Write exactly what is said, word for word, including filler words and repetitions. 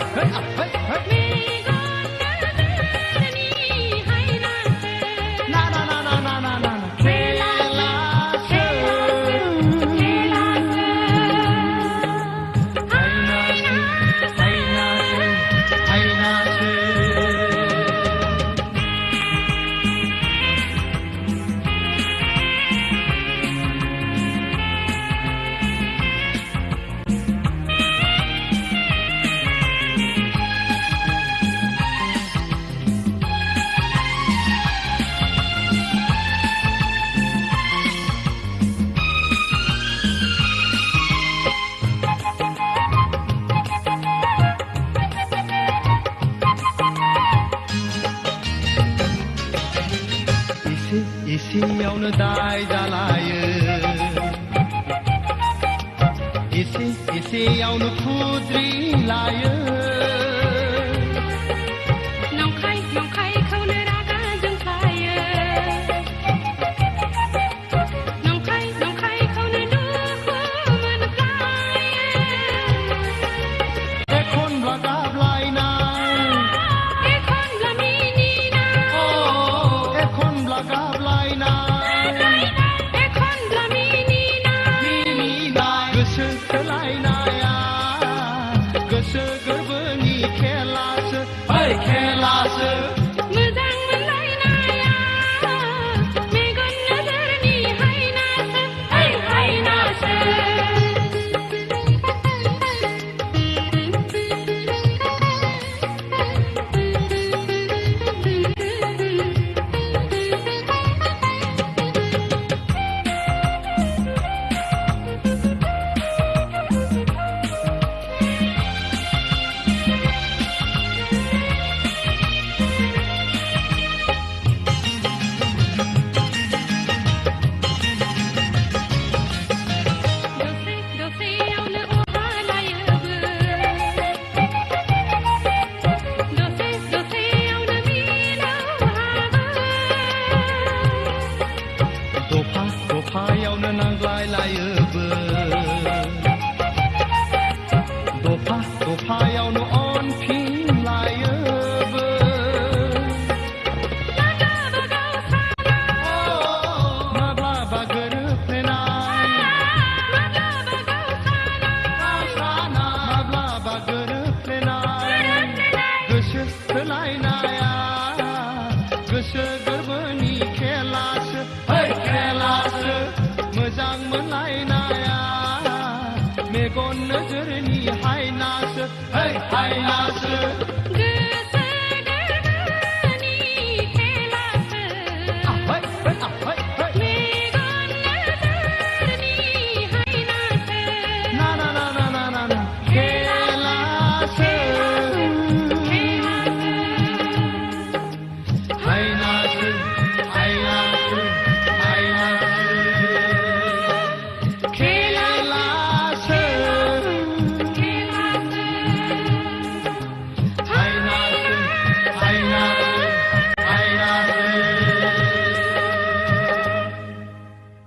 इसेयावनो दाय जालायो इसे इसेयावनो खुद्रि लायो नंखाय नंखाय खौनो रागा जोंखायो नंखाय नंखाय खौनो दुखु मोनफ्लायो एखनब्ला गाबलायनाय एखनब्ला मिनिनाय एखनब्ला गाबलायनाय एखनब्ला मिनिनाय मिनिनाय गोसो थोलायनाया गोसो गोरबोनि खेलासो ओइ खेलासो मोजां मोनलायनाया मेगन नोजोरनि हायनासो ओइ हायनासो दफा दफायावनो नांज्लायलायोबो दफा दफायावनो अनफिनलायोबो माब्लाबा गोरोबफ्लेनाय माब्लाबा गोरोबफ्लेनाय गोसो थोलायनाया गोसो गोरबोनि खेलासो खेलासो मोजां मोनलायनाया मेगन नोजोरनि हायनासो हायनासो गोसो गोरबोनि खेलासो मेगन नोजोरनि हायनासो ना ना ना ना ना ना ना खेलासो हायना